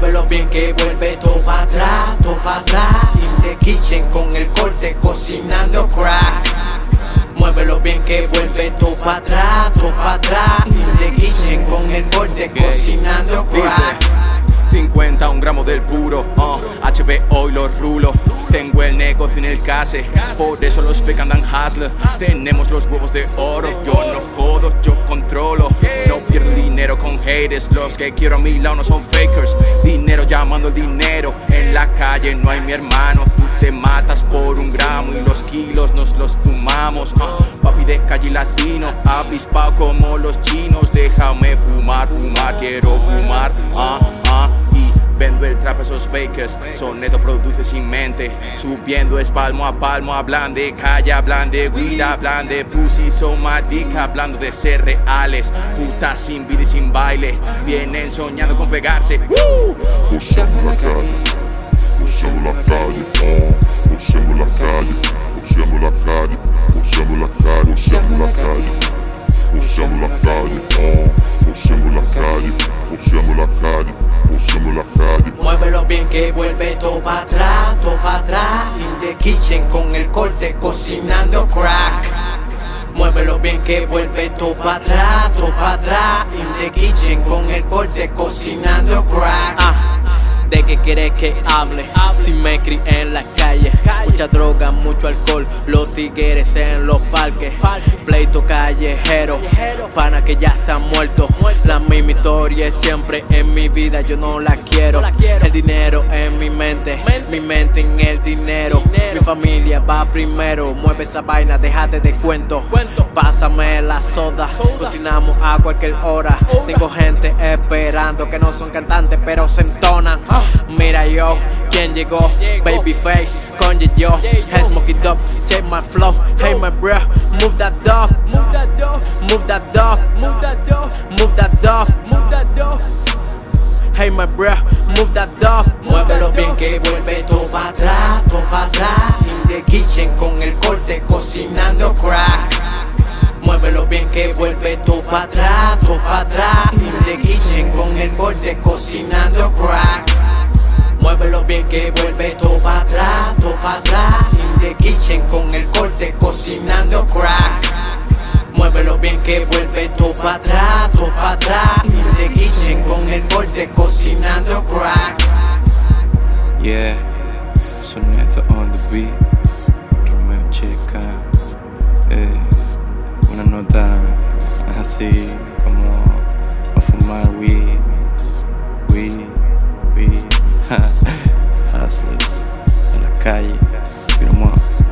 Muévelo bien que vuelve todo para atrás, todo para atrás. In the kitchen con el corte cocinando crack. Muévelo bien que vuelve todo para atrás, todo para atrás. In the kitchen con el corte cocinando crack. 51 gramos del puro, HBO y los rulos. Tengo el negocio en el case, por eso los fake andan hustler. Tenemos los huevos de oro, yo no jodo, yo controlo. No pierdo dinero con haters, los que quiero a mi lado no son fakers. Dinero llamando el dinero, en la calle no hay mi hermano. Tú te matas por un gramo y los kilos nos los fumamos. Papi de calle latino, avispado como los chinos. Déjame fumar, fumar, quiero fumar, y vendo el trap a esos fakers. Soneto produce sin mente, subiendo es palmo a palmo. Hablan de calle, hablan de weed, hablan de pussy, somatica. Hablando de ser reales, putas sin vida y sin baile. Vienen soñando con pegarse. Posemos la calle, posemos la calle, posemos la calle, posemos la calle, posemos la calle, posemos la calle, posemos la calle, posemos la calle, posemos la calle, posemos la calle. Muévelo bien que vuelve todo para atrás, todo para atrás. In the kitchen con el corte cocinando crack. Muévelo bien que vuelve todo para atrás, todo para atrás. In the kitchen con el corte cocinando crack. ¿De qué quieres que hable? Si me crié en la calle, mucha droga, mucho alcohol, los tigres en los parques, pleito callejero, pana que ya se han muerto. La misma historia es siempre en mi vida, yo no la quiero. El dinero en mi mente en el dinero. Mi familia va primero, mueve esa vaina, déjate de cuento. Pásame la soda, cocinamos a cualquier hora. Tengo gente esperando que no son cantantes pero se entonan. Mira yo, ¿quién llegó? Babyface con yo, head smoking dope, check my flow. Hey my bro, move that dog, move that dog, move that dog, move that dog, move that dog, move that dog. Hey my bro, move that dog. Muévelo bien que vuelve todo para atrás, todo para atrás. In the kitchen con el corte cocinando crack. Muévelo bien que vuelve todo para atrás, todo para atrás. In the kitchen con el corte cocinando crack. Muévelo bien que vuelve todo para atrás, todo para atrás. In the kitchen con el corte cocinando crack. Muévelo bien que vuelve todo para atrás, todo para atrás. In the kitchen con el corte cocinando crack. Yeah, Soneto on the beat, Romeo Chica. Una nota así como pa' fumar weed. Hustlers en la calle, firmó.